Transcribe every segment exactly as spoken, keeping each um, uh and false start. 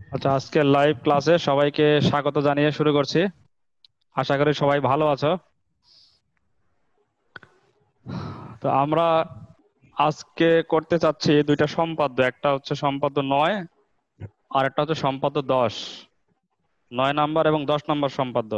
আচ্ছা, আজকের লাইভ ক্লাসে সবাইকে স্বাগত জানিয়ে শুরু করছি। আশা করি সবাই ভালো আছো। তো আমরা আজকে করতে চাচ্ছি দুইটা সম্পাদ্য, একটা হচ্ছে সম্পাদ্য নয় আর একটা হচ্ছে সম্পাদ্য দশ। নয় নাম্বার এবং দশ নাম্বার সম্পাদ্য।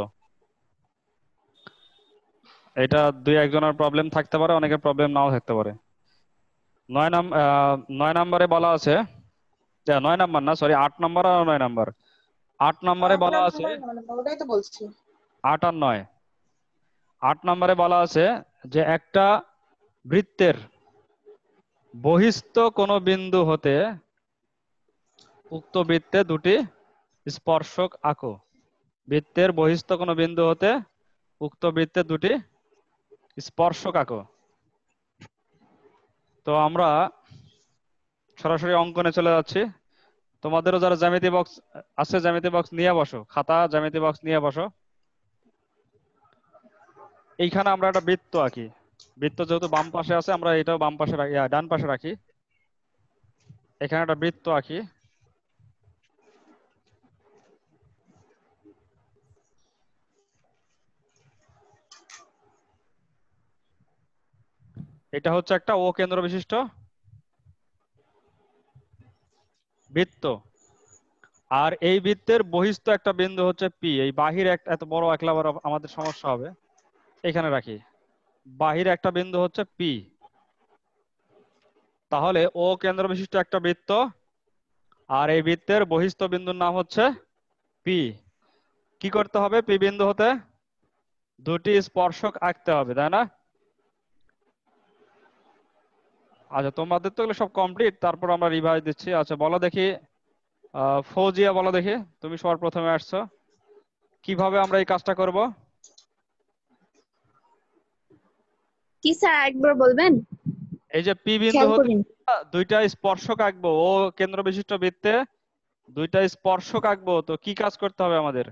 এটা দুই একজনের প্রবলেম থাকতে পারে, অনেকের প্রবলেম নাও থাকতে পারে। নয় নাম আহ, নয় নাম্বারে বলা আছে, যে নয় নাম্বার না, সরি, আট নাম্বার আর নয় নাম্বার। আট নাম্বারে আট বলা আছে, নাম্বার নয় নাম্বার ওটাই তো বলছি। আট আর নয়। আট নাম্বারে বলা আছে যে একটা বৃত্তের বহিস্থ কোনো বিন্দু হতে উক্ত বৃত্তে দুটি স্পর্শক আঁকো। বৃত্তের বহিস্থ কোনো বিন্দু হতে উক্ত বৃত্তে দুটি স্পর্শক আঁকো। তো আমরা সরাসরি অঙ্কনে চলে যাচ্ছি। তোমাদেরও যারা জ্যামিতি বক্স আছে, জ্যামিতি বক্স নিয়ে বসো, খাতা জ্যামিতি বক্স নিয়ে বসো। এইখানে আমরা একটা বৃত্ত আঁকি। বৃত্ত যেহেতু বাম পাশে আছে, আমরা এটাও বাম পাশে রাখি, আহ, ডান পাশে রাখি। এখানে একটা বৃত্ত আঁকি। এটা হচ্ছে একটা ও কেন্দ্র বিশিষ্ট বৃত্ত। আর এই বৃত্তের বহিস্থ একটা বিন্দু হচ্ছে পি। এই বাহির একটা এত বড় একলা বড় আমাদের সমস্যা হবে, এখানে রাখি। বাহির একটা বিন্দু হচ্ছে পি। তাহলে ও কেন্দ্র বিশিষ্ট একটা বৃত্ত, আর এই বৃত্তের বহিস্থ বিন্দুর নাম হচ্ছে পি। কি করতে হবে? পি বিন্দু হতে দুটি স্পর্শক আঁকতে হবে, তাই না? আচ্ছা, তোমাদের তো এগুলো সব কমপ্লিট, তারপর আমরা রিভাইজ দিচ্ছি। আচ্ছা, বলো দেখি, আহ ফৌজিয়া, বলো দেখি, তুমি সবার প্রথমে আসছো, কিভাবে আমরা এই কাজটা করব? কি স্যার একবার বলবেন? এই যে পি বিন্দু খেয়াল হতে করিনি। দুইটা স্পর্শক আঁকবো, ও কেন্দ্র বিশিষ্ট বৃত্তে দুইটা স্পর্শক আঁকবো, তো কি কাজ করতে হবে আমাদের?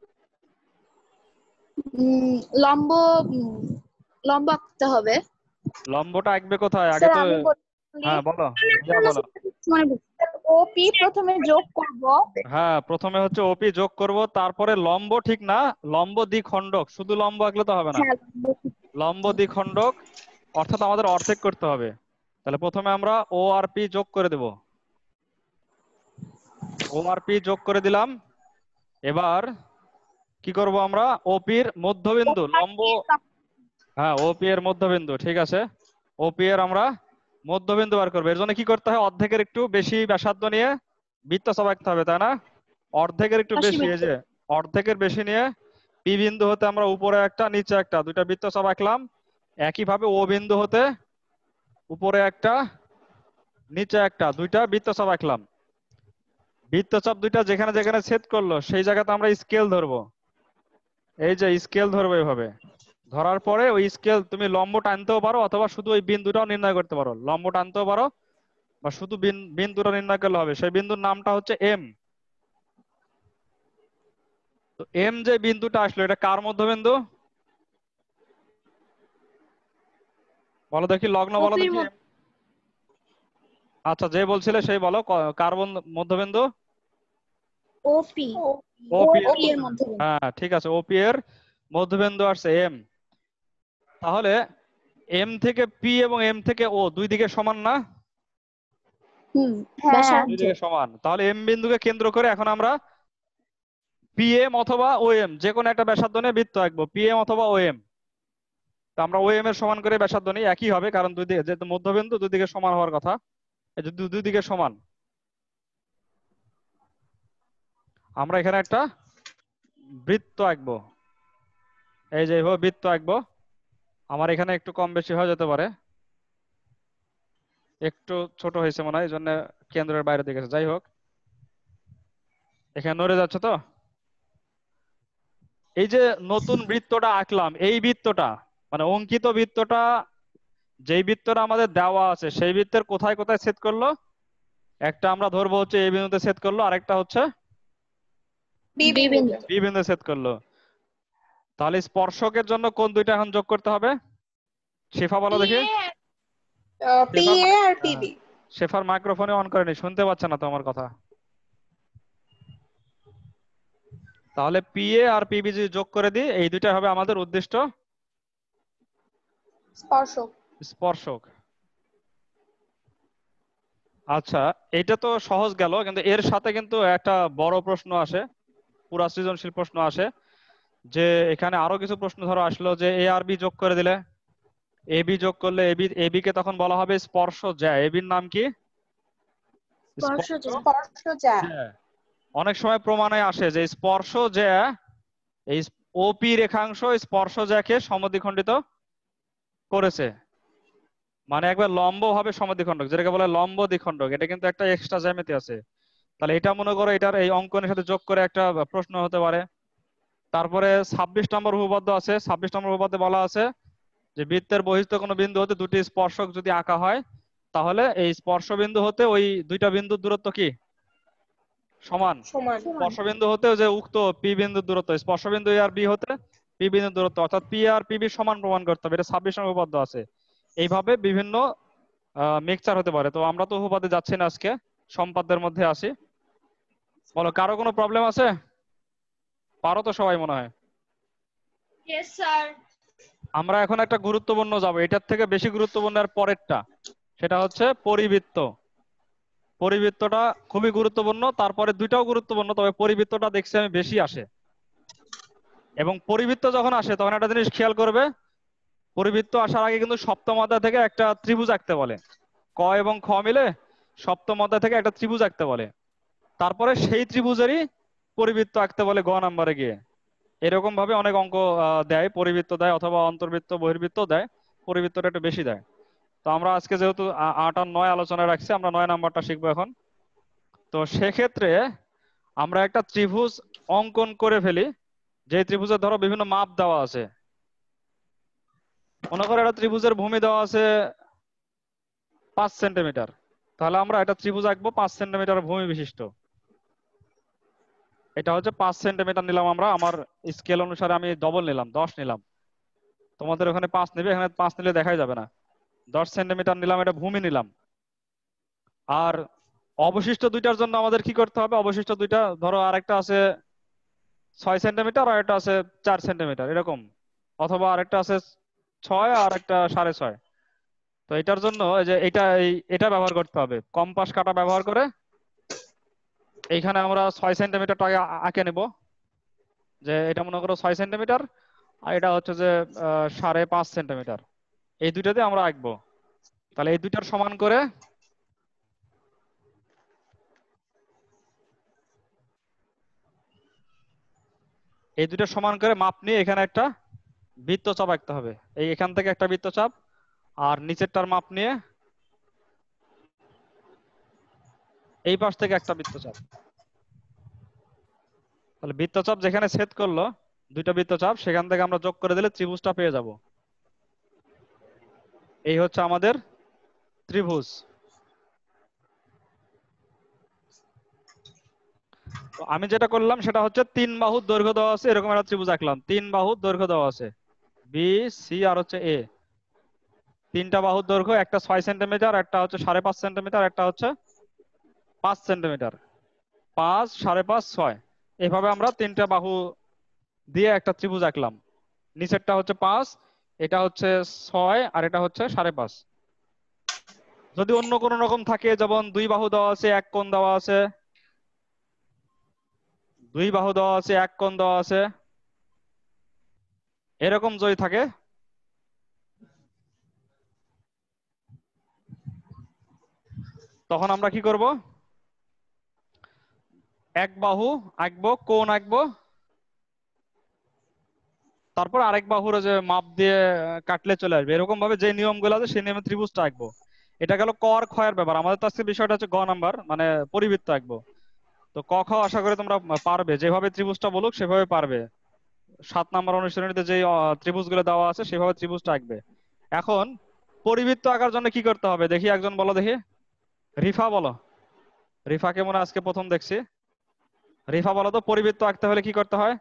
উম, লম্ব উম, লম্ব আঁকতে হবে। লম্বটা আঁকবে কোথায় আগে স্যার তো? আমি বলি, হ্যাঁ, বলো, ভাইয়া বলো। মনে পড়ছে। ওপি প্রথমে যোগ করব। হ্যাঁ, প্রথমে হচ্ছে ওপি যোগ করব, তারপরে লম্ব, ঠিক না? লম্ব দ্বিখণ্ডক, শুধু লম্ব আঁকলে তো হবে না। হ্যাঁ, লম্ব। লম্ব দ্বিখণ্ডক অর্থাৎ আমাদের অর্ধেক করতে হবে। তাহলে প্রথমে আমরা ও আর পি যোগ করে দেব। ও আর পি যোগ করে দিলাম। এবার কি করব আমরা? ওপির মধ্যবিন্দু লম্ব, হ্যাঁ ওপি এর মধ্যবিন্দু, ঠিক আছে। ওপি এর আমরা মধ্যবিন্দু বার করবো। এর জন্য কি করতে হয়? অর্ধেকের একটু বেশি ব্যাসার্ধ নিয়ে বৃত্তচাপ আঁকতে হবে, তাই না? অর্ধেকের একটু আশি বেশি, এই মিটার। যে অর্ধেকের বেশি নিয়ে পি বিন্দু হতে আমরা উপরে একটা নিচে একটা দুইটা বৃত্তচাপ আঁকলাম। একইভাবে ও বিন্দু হতে উপরে একটা নিচে একটা দুইটা বৃত্তচাপ আঁকলাম। বৃত্তচাপ দুইটা যেখানে যেখানে ছেদ করলো সেই জায়গাতে আমরা স্কেল ধরবো। এই যে স্কেল ধরবো এভাবে। ধরার পরে ওই স্কেল তুমি লম্ব টানতেও পারো, অথবা শুধু ওই বিন্দুটাও নির্ণয় করতে পারো। লম্ব টানতেও পারো বা শুধু বিন- বিন্দুটা নির্ণয় করলে হবে। সেই বিন্দুর নামটা হচ্ছে এম। তো এম যে বিন্দুটা আসলো, এটা কার মধ্যবিন্দু? বলো দেখি, লগ্ন বলো ওপির দেখি। মধ্যে। আচ্ছা, যে বলছিলে সেই বলো, ক- কার বন্ধ- মধ্যবিন্দু? ওপি। ওপি এর ওপি এর মধ্যবিন্দু, মধ্যে। হ্যাঁ ঠিক আছে, ওপি এর মধ্যবিন্দু আসছে এম। তাহলে এম থেকে পি এবং এম থেকে ও দুই দিকে সমান না? হুম। হ্যাঁ, দুই ব্যাসার্ধ। দিকে সমান। তাহলে এম বিন্দুকে কেন্দ্র করে এখন আমরা পি এম অথবা ও এম যে কোনো একটা ব্যাসার্ধ নিয়ে বৃত্ত আঁকবো, পি এম অথবা ও এম। তো আমরা ও এম এর সমান করে ব্যাসার্ধ নিই, একই হবে, কারণ দুই দিকে যেহেতু মধ্যবিন্দু দুই দিকে সমান হওয়ার কথা। এই যে দুই দুই দিকে সমান, আমরা এখানে একটা বৃত্ত আঁকবো। এই যে এইভাবে বৃত্ত আঁকবো। আমার এখানে একটু কম বেশি হয়ে যেতে পারে, একটু ছোট হয়েছে মনে হয়, এই জন্য কেন্দ্রের বাইরে দিকে গেছে। যাই হোক, এখানে নড়ে যাচ্ছে তো। এই যে নতুন বৃত্তটা আঁকলাম, এই বৃত্তটা মানে অঙ্কিত বৃত্তটা, যেই বৃত্তটা আমাদের দেওয়া আছে সেই বৃত্তের কোথায় কোথায় ছেদ করলো? একটা আমরা ধরবো হচ্ছে এই বিন্দুতে ছেদ করলো, আরেকটা হচ্ছে বি বি বিন্দুতে। বিন্দু। বি বিন্দুতে ছেদ করলো। তাহলে স্পর্শকের জন্য কোন দুইটা এখন যোগ করতে হবে? শেফা বলো পি দেখি। এ পি শেফার এ মাই- আর হ্যাঁ, পিবি। শেফার মাইক্রোফোনে অন করেনি, শুনতে পাচ্ছে না তো আমার কথা। তাহলে পি এ আর পিবি যদি যোগ করে দিই, এই দুইটা হবে আমাদের উদ্দিষ্ট স্পর্শক। স্পর্শক। আচ্ছা, এটা তো সহজ গেল, কিন্তু এর সাথে কিন্তু একটা বড় প্রশ্ন আসে, পুরা সৃজনশীল প্রশ্ন আসে, যে এখানে আরো কিছু প্রশ্ন ধরো আসলো যে এ আর বি যোগ করে দিলে, এ বি যোগ করলে এবি এবি কে তখন বলা হবে স্পর্শজ্যা। এবির নাম কি? স্পর্শজ্যা। স্পর্শজ্যা। স্পর্শজ্যা। অনেক সময় প্রমাণে আসে যে স্পর্শজ্যা, এই ওপি রেখাংশ স্পর্শজ্যাকে সমদ্বিখণ্ডিত করেছে, মানে একবার লম্ব ভাবে সমদ্বিখণ্ডক, যেটাকে বলে লম্ব দ্বিখণ্ডক। এটা কিন্তু একটা এক্সট্রা জ্যামিতি আছে। তাহলে এটা মনে করো এটার এই অঙ্কনের সাথে যোগ করে একটা প্রশ্ন হতে পারে। তারপরে ছাব্বিশ নম্বর উপপাদ্য আছে। ছাব্বিশ নম্বর উপপাদ্যে বলা আছে যে বৃত্তের বহিস্থ কোনো বিন্দু হতে দুটি স্পর্শক যদি আঁকা হয়, তাহলে এই স্পর্শ বিন্দু হতে ওই দুইটা বিন্দুর দূরত্ব কি সমান। সমান। স্পর্শবিন্দু হতে যে উক্ত পি বিন্দুর দূরত্ব, স্পর্শবিন্দু এ আর বি হতে পি বিন্দুর দূরত্ব, অর্থাৎ পি আর পিবি সমান প্রমাণ করতে হবে। এটা ছাব্বিশ নম্বর উপপাদ্য আছে। এইভাবে বিভিন্ন মিক্সচার হতে পারে। তো আমরা তো উপপাদ্যে যাচ্ছি না আজকে, সম্পাদ্যের মধ্যে আসি। বলো, কারো কোনো প্রবলেম আছে? পারো তো সবাই মনে হয়। Yes sir. আমরা এখন একটা গুরুত্বপূর্ণ যাব, এটার থেকে বেশি গুরুত্বপূর্ণ আর পরেরটা, সেটা হচ্ছে পরিবৃত্ত। পরিবৃত্তটা খুবই গুরুত্বপূর্ণ, তারপরে দুইটাও গুরুত্বপূর্ণ, তবে পরিবৃত্তটা দেখছি আমি বেশি আসে। এবং পরিবৃত্ত যখন আসে তখন একটা জিনিস খেয়াল করবে, পরিবৃত্ত আসার আগে কিন্তু সপ্তম অধ্যায় থেকে একটা ত্রিভুজ আঁকতে বলে, ক এবং খ মিলে সপ্তম অধ্যায় থেকে একটা ত্রিভুজ আঁকতে বলে। তারপরে সেই ত্রিভুজেরই পরিবৃত্ত আঁকতে বলে গ নাম্বারে গিয়ে। এরকম ভাবে অনেক অঙ্ক আহ, দেয়, পরিবৃত্ত দেয় অথবা অন্তর্বৃত্ত বহির্বৃত্ত দেয়, পরিবৃত্তটা একটু বেশি দেয়। তো আমরা আজকে যেহেতু আ- আট আর নয় আলোচনা রাখছি, আমরা নয় নাম্বারটা শিখবো এখন। তো সেক্ষেত্রে আমরা একটা ত্রিভুজ অঙ্কন করে ফেলি, যে ত্রিভুজের ধরো বিভিন্ন মাপ দেওয়া আছে। মনে করো একটা ত্রিভুজের ভূমি দেওয়া আছে পাঁচ সেন্টিমিটার, তাহলে আমরা একটা ত্রিভুজ আঁকবো পাঁচ সেন্টিমিটার ভূমি বিশিষ্ট। এটা হচ্ছে পাঁচ সেন্টিমিটার নিলাম আমরা, আমার স্কেল অনুসারে আমি ডবল নিলাম, দশ নিলাম। তোমাদের ওখানে পাঁচ নেবে, এখানে পাঁচ নিলে দেখাই যাবে না। দশ সেন্টিমিটার নিলাম, এটা ভূমি নিলাম। আর অবশিষ্ট দুইটার জন্য আমাদের কি করতে হবে? অবশিষ্ট দুইটা ধরো, আরেকটা আছে ছয় সেন্টিমিটার আর একটা আছে চার সেন্টিমিটার এরকম, অথবা আরেকটা আছে ছয় আর একটা সাড়ে ছয়। তো এটার জন্য এই যে এটা এই এটা ব্যবহার করতে হবে, কম্পাস কাঁটা ব্যবহার করে এইখানে আমরা ছয় সেন্টিমিটারটা আগে আ- আঁকে নেব। যে এটা মনে করো ছয় সেন্টিমিটার, আর এটা হচ্ছে যে আহ, সাড়ে পাঁচ সেন্টিমিটার। এই দুইটাতে আমরা আঁকবো। তাহলে এই দুইটার সমান করে এই দুইটার সমান করে মাপ নিয়ে এখানে একটা বৃত্তচাপ আঁকতে হবে। এই এখান থেকে একটা বৃত্তচাপ, আর নিচেরটার মাপ নিয়ে এই পাশ থেকে একটা বৃত্তচাপ। তাহলে বৃত্তচাপ যেখানে ছেদ করলো, দুইটা বৃত্তচাপ, সেখান থেকে আমরা যোগ করে দিলে ত্রিভুজটা পেয়ে যাব। এই হচ্ছে আমাদের ত্রিভুজ। তো আমি যেটা করলাম সেটা হচ্ছে তিন বাহুর দৈর্ঘ্য দেওয়া আছে, এরকম একটা ত্রিভুজ আঁকলাম। তিন বাহুর দৈর্ঘ্য দেওয়া আছে বি, সি আর হচ্ছে এ। তিনটা বাহুর দৈর্ঘ্য, একটা ছয় সেন্টিমিটার, একটা হচ্ছে সাড়ে পাঁচ সেন্টিমিটার, একটা হচ্ছে পাঁচ সেন্টিমিটার। পাঁচ, সাড়ে পাঁচ, ছয়, এভাবে আমরা তিনটা বাহু দিয়ে একটা ত্রিভুজ আঁকলাম। নিচেরটা হচ্ছে পাঁচ, এটা হচ্ছে ছয়, আর এটা হচ্ছে সাড়ে পাঁচ। যদি অন্য কোনো রকম থাকে, যেমন দুই বাহু দেওয়া আছে এক কোণ দেওয়া আছে, দুই বাহু দেওয়া আছে এক কোণ দেওয়া আছে, এরকম যদি থাকে, তখন আমরা কি করব? এক বাহু আঁকবো, কোণ আঁকবো, তারপর আরেক বাহুর যে মাপ দিয়ে আহ, কাটলে চলে আসবে। এরকম ভাবে যে নিয়মগুলো আছে সেই নিয়মে ত্রিভুজটা আঁকবো। এটা গেল ক আর ক্ষয়ের ব্যাপার। আমাদের তো আজকে বিষয়টা হচ্ছে গ নাম্বার, মানে পরিবৃত্ত আঁকবো। তো ক খ আশা করি তোমরা পারবে, যেভাবে ত্রিভুজটা বলুক সেভাবে পারবে। সাত নাম্বার অনুশীলনীতে যে ত্রিভুজগুলো দেওয়া আছে সেভাবে ত্রিভুজটা আঁকবে। এখন পরিবৃত্ত আঁকার জন্য কি করতে হবে দেখি, একজন বলো দেখি। রিফা বলো। রিফাকে মনে হয় আজকে প্রথম দেখছি। রিফা বলো তো, পরিবৃত্ত আঁকতে হলে কি করতে হয়?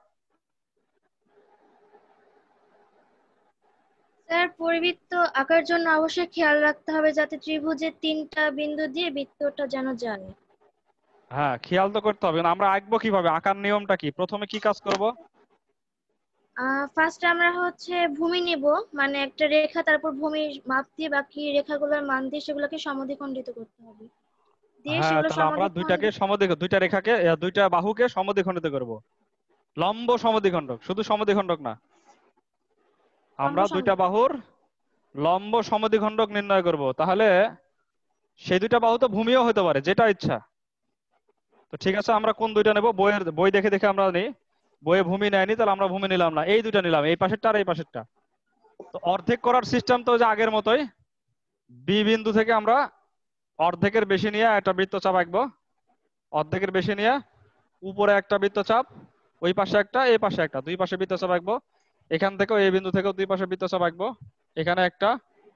স্যার, পরিবৃত্ত আঁকার জন্য অবশ্যই খেয়াল রাখতে হবে যাতে ত্রিভুজের তিনটা বিন্দু দিয়ে বৃত্তটা যেন যায়। হ্যাঁ, খেয়াল তো করতে হবে না। আমরা আঁকবো কিভাবে, আঁকার নিয়মটা কি? প্রথমে কি কাজ করব? ফার্স্ট আমরা হচ্ছে ভূমি নেব, মানে একটা রেখা, তারপর ভূমির মাপ দিয়ে বাকি রেখাগুলোর মান দিয়ে সেগুলোকে সমদ্বিখণ্ডিত করতে হবে। দিয়ে হ্যাঁ, সেগুলো তাহলে আমরা দুইটাকে সমদ্বিখণ্ডিত। সমদ্বিখ দুইটা রেখাকে আহ, দুইটা বাহুকে সমদ্বিখণ্ডিত করব। লম্ব সমদ্বিখণ্ডক, শুধু সমদ্বিখণ্ডক না, লম্ব আমরা দুইটা সমদ্বিখণ্ডক। বাহুর লম্ব সমদ্বিখণ্ডক নির্ণয় করব। তাহলে সেই দুইটা বাহু তো ভূমিও হতে পারে, যেটা ইচ্ছা। তো ঠিক আছে, আমরা কোন দুইটা নেব? বইয়ের বই দেখে দেখে আমরা নিই। বইয়ে ভূমি নেয়নি, তাহলে আমরা ভূমি নিলাম না, এই দুইটা নিলাম, এই পাশেরটা আর এই পাশেরটা। তো অর্ধেক করার সিস্টেম তো ওই যে আগের মতোই। বি বিন্দু থেকে আমরা অর্ধেকের বেশি নিয়ে একটা বৃত্তচাপ আঁকবো। অর্ধেকের বেশি নিয়ে উপরে একটা বৃত্তচাপ, ওই পাশে একটা, এই পাশে একটা, দুই পাশে বৃত্তচাপ আঁকবো। এখান থেকেও এই বিন্দু থেকেও দুই পাশে বৃত্তচাপ আঁকবো। এখানে একটা,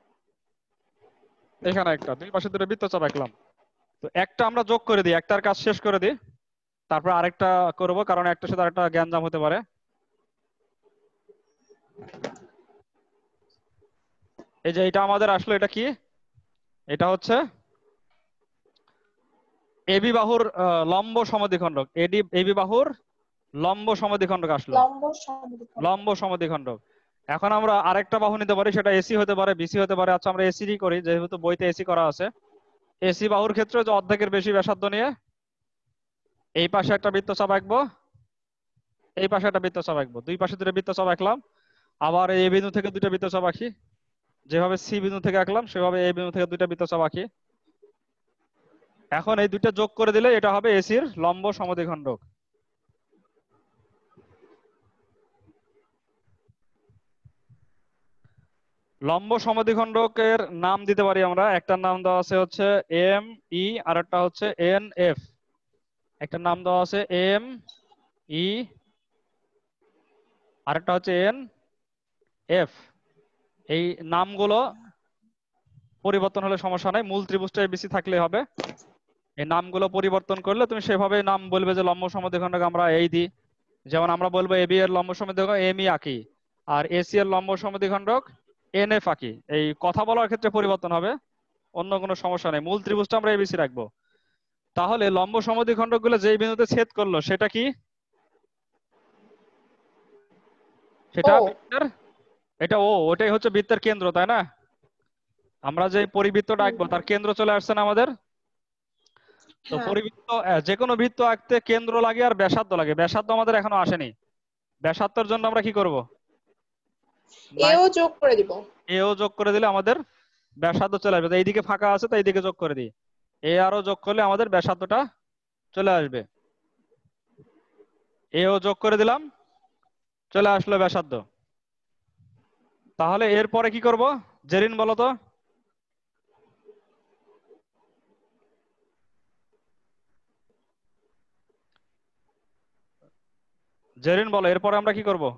এখানে একটা, দুই পাশে দুটো বৃত্তচাপ আঁকলাম। তো একটা আমরা যোগ করে দিই, একটার কাজ শেষ করে দিই, তারপর আরেকটা করব, কারণ একটার সাথে আরেকটা গ্যাঞ্জাম হতে পারে। এই যে এটা আমাদের আসলো, এটা কি? এটা হচ্ছে এবি বাহুর আহ, লম্ব সমদ্বিখণ্ডক। এডি এবি বাহুর লম্ব সমদ্বিখণ্ডক আসলো, লম্ব সমদ্বিখণ্ডক। লম্ব সমদ্বিখণ্ডক। এখন আমরা আরেকটা বাহু নিতে পারি, সেটা এসি হতে পারে, বিসি হতে পারে। আচ্ছা, আমরা এসি করি, যেহেতু বইতে এসি করা আছে। এসি বাহুর ক্ষেত্রে যে অর্ধেকের বেশি ব্যাসার্ধ নিয়ে এই পাশে একটা বৃত্তচাপ আঁকবো, এই পাশে একটা বৃত্তচাপ আঁকবো, দুই পাশে দুটো বৃত্তচাপ আঁকলাম। আবার এই বিন্দু থেকে দুটো বৃত্তচাপ আঁকি, যেভাবে সি বিন্দু থেকে আঁকলাম সেভাবে এই বিন্দু থেকে দুইটা বৃত্তচাপ আঁকি। এখন এই দুইটা যোগ করে দিলে এটা হবে এসির লম্ব সমদ্বিখণ্ডক। লম্ব সমদ্বিখণ্ডকের নাম দিতে পারি আমরা। একটার নাম দেওয়া আছে হচ্ছে এম ই, আর একটা হচ্ছে এন এফ। একটা নাম দেওয়া আছে এম ই, আরেকটা হচ্ছে এন এফ। এই নামগুলো পরিবর্তন হলে সমস্যা নাই, মূল ত্রিভুজটা এবিসি থাকলে হবে। এই নামগুলো পরিবর্তন করলে তুমি সেভাবে নাম বলবে, যে লম্ব সমদ্বিখণ্ডক আমরা এই দিই। যেমন আমরা বলবো এবি এর লম্ব সমদ্বিখণ্ডক এম ই আঁকি, আর এসি এর লম্ব সমদ্বিখণ্ডক এন এফ আঁকি। এই কথা বলার ক্ষেত্রে পরিবর্তন হবে, অন্য কোনো সমস্যা নেই। মূল ত্রিভুজটা আমরা এবিসি রাখবো। তাহলে লম্ব সমদ্বিখণ্ডক গুলো যেই বিন্দুতে ছেদ করলো সেটা কি? সেটা ও বৃত্তের, এটা ও, ওটাই হচ্ছে বৃত্তের কেন্দ্র, তাই না? আমরা যে পরিবৃত্তটা হুম আঁকবো হুম। তার কেন্দ্র চলে আসছে না আমাদের। তো হ্যাঁ, পরিবৃত্ত আহ, যে কোনো বৃত্ত আঁকতে কেন্দ্র লাগে আর ব্যাসার্ধ লাগে। ব্যাসার্ধ আমাদের এখনো আসেনি। ব্যাসার্ধের জন্য আমরা কি করব? নাই, এও যোগ করে দিব। এও যোগ করে দিলে আমাদের ব্যাসার্ধ চলে আসবে। তো এইদিকে ফাঁকা আছে, তো এইদিকে যোগ করে দিই। এ আরো যোগ করলে আমাদের ব্যাসার্ধটা চলে আসবে। এও যোগ করে দিলাম, চলে আসলো ব্যাসার্ধ। তাহলে এরপরে কি করব? জেরিন বলো তো। জেরিন বলো, এরপরে আমরা কি করব?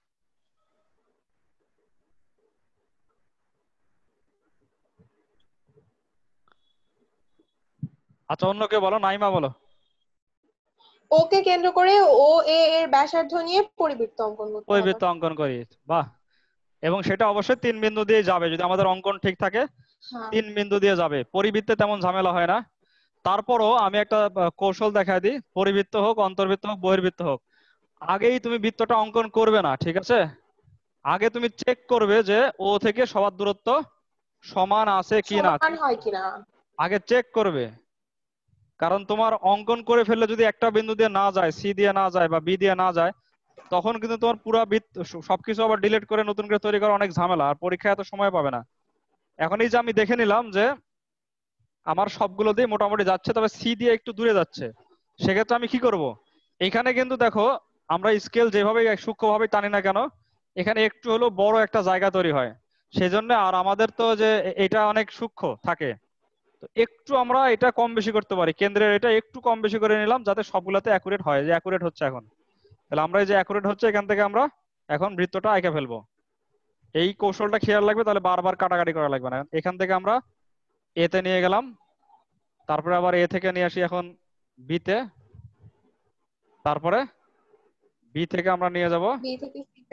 আচ্ছা, অন্য কেউ বলো, নাইমা বলো। ওকে কেন্দ্র করে ও এ এর ব্যাসার্ধ নিয়ে পরিবৃত্ত অঙ্কন করতে হবে। পরিবৃত্ত অঙ্কন করি, বাহ। এবং সেটা অবশ্যই তিন বিন্দু দিয়ে যাবে, যদি আমাদের অঙ্কন ঠিক থাকে হ্যাঁ, তিন বিন্দু দিয়ে যাবে। পরিবৃত্তে তেমন ঝামেলা হয় না। তারপরও আমি একটা আহ, কৌশল দেখাই দিই। পরিবৃত্ত হোক, অন্তর্বৃত্ত হোক, বহির্বৃত্ত হোক, আগেই তুমি বৃত্তটা অঙ্কন করবে না, ঠিক আছে? আগে তুমি চেক করবে যে ও থেকে সবার দূরত্ব সমান আছে কি না, সমান হয় কিনা। আগে চেক করবে। কারণ তোমার অঙ্কন করে ফেললে যদি একটা বিন্দু দিয়ে না যায়, সি দিয়ে না যায় বা বি দিয়ে না যায়, তখন কিন্তু তোমার পুরো বৃত্ত স- সবকিছু আবার ডিলিট করে নতুন করে তৈরি করা অনেক ঝামেলা, আর পরীক্ষায় এত সময় পাবে না। এখন এই যে আমি দেখে নিলাম যে আমার সবগুলো দিয়ে মোটামুটি যাচ্ছে, তবে সি দিয়ে একটু দূরে যাচ্ছে। সেক্ষেত্রে আমি কি করব? এখানে কিন্তু দেখো, আমরা স্কেল যেভাবে সূক্ষ্মভাবে টানি না কেন, এখানে একটু হলো বড় একটা জায়গা তৈরি হয়। সেই জন্য, আর আমাদের তো যে এ- এটা অনেক সূক্ষ্ম থাকে, তো একটু আমরা এটা কম বেশি করতে পারি। কেন্দ্রের এটা একটু কম বেশি করে নিলাম, যাতে সবগুলাতে অ্যাকুরেট হয়। যে অ্যাকুরেট হচ্ছে এখন, তাহলে আমরা এই যে অ্যাকুরেট হচ্ছে, এখান থেকে আমরা এখন বৃত্তটা এঁকে ফেলবো। এই কৌশলটা খেয়াল রাখবে, তাহলে বারবার কাটাকাটি করা লাগবে না। এখান থেকে আমরা এতে নিয়ে গেলাম, তারপরে আবার এ থেকে নিয়ে আসি এখন বিতে, তারপরে বি থেকে আমরা নিয়ে যাব বি থেকে সিতে।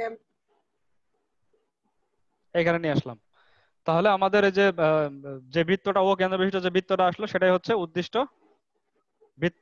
এখানে নিয়ে আসলাম। তাহলে আমাদের এই যে আহ, যে বৃত্তটা ও কেন্দ্র বিশিষ্ট যে বৃত্তটা আসলো, সেটাই হচ্ছে উদ্দিষ্ট বৃত্ত।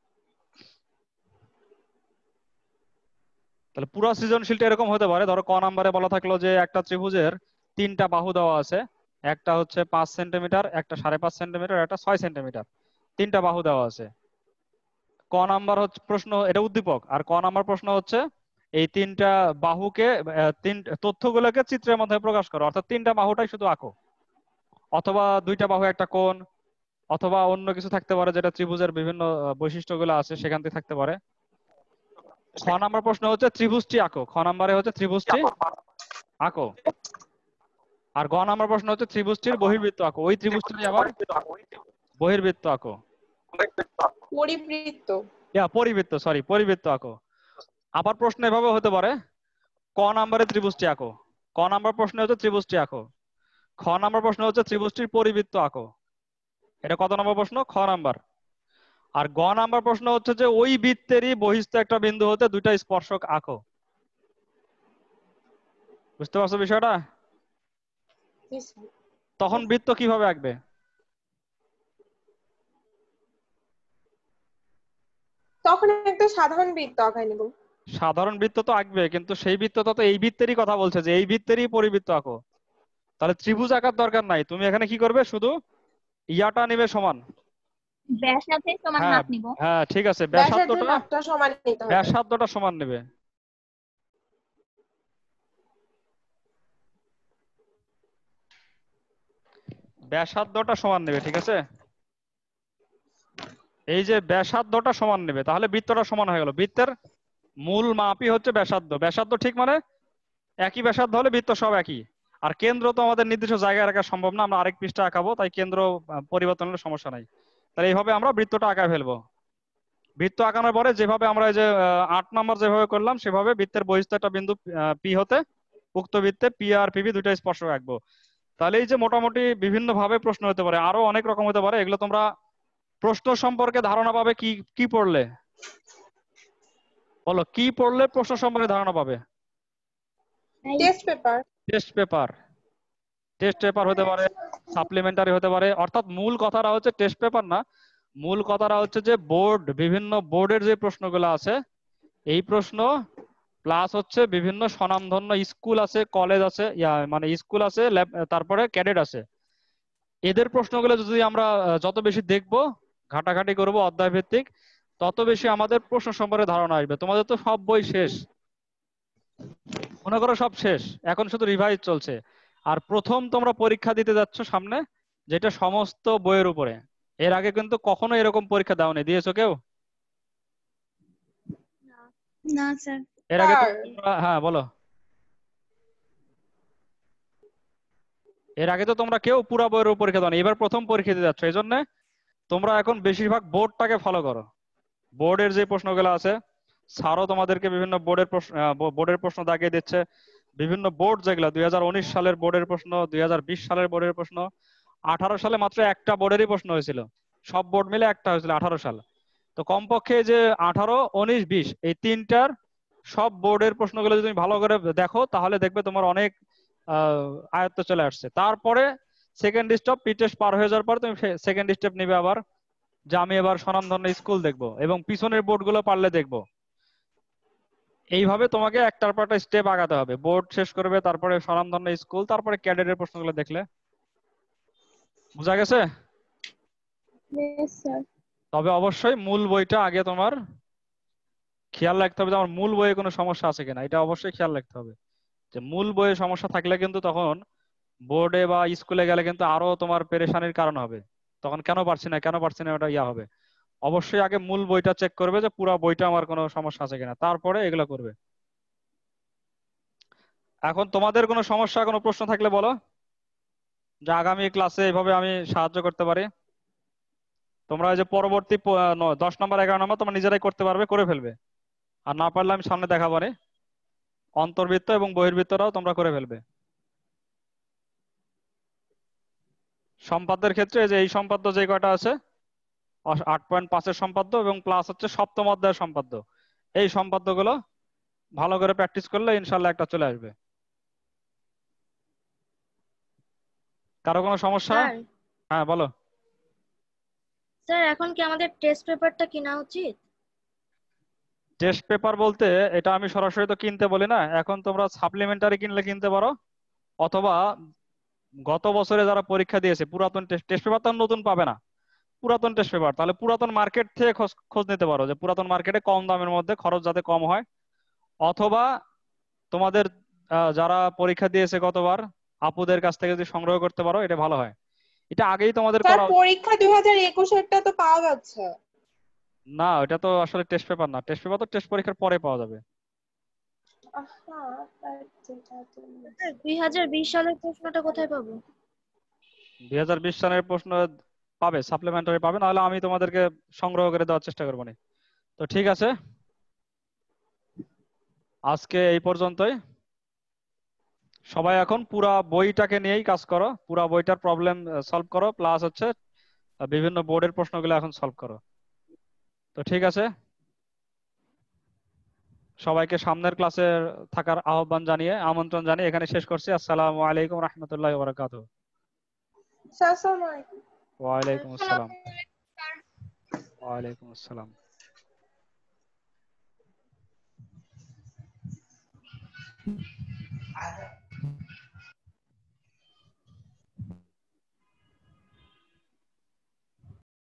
তাহলে পুরো সৃজনশীলটা এরকম হতে পারে, ধরো ক নাম্বারে বলা থাকলো যে একটা ত্রিভুজের তিনটা বাহু দেওয়া আছে, একটা হচ্ছে পাঁচ সেন্টিমিটার, একটা সাড়ে পাঁচ সেন্টিমিটার, একটা ছয় সেন্টিমিটার, তিনটা বাহু দেওয়া আছে। ক নাম্বার হচ্ছে প্রশ্ন, এটা উদ্দীপক। আর ক নাম্বার প্রশ্ন হচ্ছে এই তিনটা বাহুকে আহ, তিন তথ্যগুলোকে চিত্রের মধ্যে প্রকাশ করো, অর্থাৎ তিনটা বাহুটাই শুধু আঁকো, অথবা দুইটা বাহু একটা কোণ, অথবা অন্য কিছু থাকতে পারে যেটা ত্রিভুজের বিভিন্ন আহ, বৈশিষ্ট্যগুলো আছে সেখান থেকে থাকতে পারে। খ নাম্বার প্রশ্ন হচ্ছে ত্রিভুজটি আঁকো, খ নাম্বারে হচ্ছে ত্রিভুজটি আঁকো। আর গ নাম্বার প্রশ্ন হচ্ছে ত্রিভুজটির বহির্বৃত্ত আঁকো, ওই ত্রিভুজটি আবার বহির্বৃত্ত আঁকো, পরিবৃত্ত। ইয়া পরিবৃত্ত, সরি পরিবৃত্ত আঁকো। আবার প্রশ্ন এভাবে হতে পারে, ক নাম্বারে ত্রিভুজটি আঁকো, ক নাম্বার প্রশ্ন হচ্ছে ত্রিভুজটি আঁকো। খ নাম্বার প্রশ্ন হচ্ছে ত্রিভুজটির পরিবৃত্ত আঁকো। এটা কত নম্বর প্রশ্ন? খ নাম্বার। আর গ নাম্বার প্রশ্ন হচ্ছে যে ওই বৃত্তেরই বহিস্থ একটা বিন্দু হতে দুইটা স্পর্শক আঁকো। বুঝতে পারছো বিষয়টা? জি স্যার। তখন বৃত্ত কিভাবে আঁকবে? তখন একটা সাধারণ বৃত্ত আঁকাই নেব। সাধারণ বৃত্ত তো আঁকবে, কিন্তু সেই বৃত্তটা তো এই বৃত্তেরই কথা বলছে যে এই বৃত্তেরই পরিবৃত্ত আঁকো। তাহলে ত্রিভুজ আঁকার দরকার নাই, তুমি এখানে কি করবে, শুধু ইয়াটা নিবে সমান। ব্যাসার্ধের সমান হ্যাঁ মাপ নিব। হ্যাঁ ঠিক আছে, ব্যাসার্ধের ব্যাসার্ধটা মাপটা সমান নিতে হবে। ব্যাসার্ধটা সমান নেবে। ব্যাসার্ধটা সমান নেবে, ঠিক আছে? এই যে ব্যাসার্ধটা সমান নেবে, তাহলে বৃত্তটা সমান হয়ে গেল। বৃত্তের মূল মাপই হচ্ছে ব্যাসার্ধ। ব্যাসার্ধ ঠিক মানে একই ব্যাসার্ধ হলে বৃত্ত সব একই। আর কেন্দ্র তো আমাদের নির্দিষ্ট জায়গায় রাখা সম্ভব না, আমরা আরেক পৃষ্ঠা আঁকাবো, তাই কেন্দ্র আহ, পরিবর্তন হলে সমস্যা নাই। তাহলে এইভাবে আমরা বৃত্তটা আঁকা ফেলবো। বৃত্ত আঁকানোর পরে যেভাবে আমরা এই যে আহ, আট নাম্বার যেভাবে করলাম সেভাবে বৃত্তের বহিস্থ একটা বিন্দু পি হতে উক্ত বৃত্তে পি আর পিবি দুইটা স্পর্শক আঁকবো। তাহলে এই যে মোটামুটি বিভিন্ন ভাবে প্রশ্ন হতে পারে, আরো অনেক রকম হতে পারে। এগুলো তোমরা প্রশ্ন সম্পর্কে ধারণা পাবে কি কি পড়লে? বলো কি পড়লে প্রশ্ন সম্পর্কে ধারণা পাবে? Test paper. Test paper. Test paper হতে পারে, সাপ্লিমেন্টারি হতে পারে। অর্থাৎ মূল কথাটা হচ্ছে টেস্ট পেপার না, মূল কথাটা হচ্ছে যে বোর্ড, বিভিন্ন বোর্ডের যে প্রশ্নগুলো আছে এই প্রশ্ন, প্লাস হচ্ছে বিভিন্ন স্বনামধন্য স্কুল আছে, কলেজ আছে, ইয়া মানে স্কুল আছে, তারপরে ক্যাডেট আছে, এদের প্রশ্নগুলো যদি আমরা আহ, যত বেশি দেখবো, ঘাটাঘাটি করব অধ্যায় ভিত্তিক, তত বেশি আমাদের প্রশ্ন সম্পর্কে ধারণা আসবে। তোমাদের তো সব বই শেষ, মনে করো সব শেষ, এখন শুধু রিভাইজ চলছে। আর প্রথম তোমরা পরীক্ষা দিতে যাচ্ছ সামনে, যেটা সমস্ত বইয়ের উপরে। এর আগে কিন্তু কখনো এরকম পরীক্ষা দাওনি, দিয়েছো কেউ? না স্যার। এর আগে তো স্যার তোমরা, হ্যাঁ বলো, এর আগে তো তোমরা কেউ পুরা বইয়ের উপর পরীক্ষা দাওনি, এবার প্রথম পরীক্ষা দিতে যাচ্ছ। এই জন্য তোমরা এখন বেশিরভাগ বোর্ডটাকে ফলো করো। বোর্ডের যে প্রশ্নগুলো আছে, স্যারও তোমাদেরকে বিভিন্ন বোর্ডের প্রশ্ন বোর্ডের প্রশ্ন দাগিয়ে দিচ্ছে। বিভিন্ন বোর্ড যেগুলো দুই হাজার উনিশ সালের বোর্ডের প্রশ্ন, দুই হাজার বিশ সালের বোর্ডের প্রশ্ন, আঠারো সালে মাত্র একটা বোর্ডেরই প্রশ্ন হয়েছিল, সব বোর্ড মিলে একটা হয়েছিল আঠারো সাল। তো কমপক্ষে যে আঠারো উনিশ বিশ এই তিনটার সব বোর্ডের প্রশ্নগুলো যদি তুমি ভালো করে দেখো, তাহলে দেখবে তোমার অনেক আহ আয়ত্ত চলে আসছে। তারপরে সেকেন্ড স্টেপ, পি টেস্ট পার হয়ে যাওয়ার পর তুমি সেকেন্ড স্টেপ নিবে আবার, যে আমি এবার স্বনামধন্য স্কুল দেখবো এবং পিছনের বোর্ডগুলো পারলে দেখবো। এইভাবে তোমাকে একটার পর একটা স্টেপ আগাতে হবে। বোর্ড শেষ করবে, তারপরে স্বনামধন্য স্কুল, তারপরে ক্যাডেটের প্রশ্নগুলো দেখলে। বুঝা গেছে? Yes sir. তবে অবশ্যই মূল বইটা আগে তোমার খেয়াল রাখতে হবে যে আমার মূল বইয়ে কোনো সমস্যা আছে কিনা, এটা অবশ্যই খেয়াল রাখতে হবে। যে মূল বইয়ে সমস্যা থাকলে কিন্তু তখন বোর্ডে বা স্কুলে গেলে কিন্তু আরো তোমার পেরেশানির কারণ হবে। তখন কেন পারছি না কেন পারছি না ওটা ইয়া হবে। অবশ্যই আগে মূল বইটা চেক করবে যে পুরো বইটা আমার কোনো সমস্যা আছে কিনা, তারপরে এগুলো করবে। এখন তোমাদের কোনো সমস্যা, কোনো প্রশ্ন থাকলে বলো, যে আগামী ক্লাসে এইভাবে আমি সাহায্য করতে পারি। তোমরা ওই যে পরবর্তী প- আহ, ন- দশ নম্বর এগারো নম্বর তোমরা নিজেরাই করতে পারবে, করে ফেলবে। আর না পারলে আমি সামনে দেখাবো রে। অন্তর্বৃত্ত এবং বহির্বৃত্তরাও তোমরা করে ফেলবে। সম্পাদ্যের ক্ষেত্রে এই যে এই সম্পাদ্য যে কয়টা আছে, অস- আট পয়েন্ট পাঁচের সম্পাদ্য এবং প্লাস হচ্ছে সপ্তম অধ্যায়ের সম্পাদ্য, এই সম্পাদ্যগুলো ভালো করে প্র্যাকটিস করলে ইনশাল্লাহ একটা চলে আসবে। কারো কোনো সমস্যা? স্যার হ্যাঁ বলো। স্যার এখন কি আমাদের টেস্ট পেপারটা কেনা উচিত? টেস্ট পেপার বলতে এটা আমি সরাসরি তো কিনতে বলি না, এখন তোমরা সাপ্লিমেন্টারি কিনলে কিনতে পারো, অথবা গত বছরে যারা পরীক্ষা দিয়েছে পুরাতন টেস্ট টেস্ট পেপার তো আর নতুন পাবে না, পুরাতন টেস্ট পেপার, তাহলে পুরাতন মার্কেট থেকে খোঁজ খোঁজ নিতে পারো যে পুরাতন মার্কেটে কম দামের মধ্যে খরচ যাতে কম হয়, অথবা তোমাদের আহ, যারা পরীক্ষা দিয়েছে গতবার আপুদের কাছ থেকে যদি সংগ্রহ করতে পারো এটা ভালো হয়। এটা আগেই তোমাদের স্যার করা উচিত। পরীক্ষা দুই হাজার একুশেরটা তো পাওয়া যাচ্ছে। না, এটা তো আসলে টেস্ট পেপার না, টেস্ট পেপার তো টেস্ট পরীক্ষার পরে পাওয়া যাবে। আহা, স্যার যেটা তুমি- স্যার দুই হাজার বিশ সালের প্রশ্নটা কোথায় পাবো? দুই হাজার বিশ সালের প্রশ্ন পাবে, সাপ্লিমেন্টারি পাবে, নাহলে আমি তোমাদেরকে সংগ্রহ করে দেওয়ার চেষ্টা করবো নি। তো ঠিক আছে, আজকে এই পর্যন্তই। সবাই এখন পুরা বইটাকে নিয়েই কাজ করো, পুরা বইটার প্রবলেম সলভ করো, প্লাস হচ্ছে আহ, বিভিন্ন বোর্ডের প্রশ্নগুলো এখন সলভ করো। তো ঠিক আছে, সবাইকে সামনের ক্লাসে থাকার আহ্বান জানিয়ে আমন্ত্রণ জানিয়ে এখানে শেষ করছি। আসসালামু আলাইকুম রহমতুল্লাহি ওয়া বারাকাতুহু। স্যার আসসালামু আলাইকুম। ওয়ালাইকুম আসসালাম। ওয়ালাইকুম আসসালাম।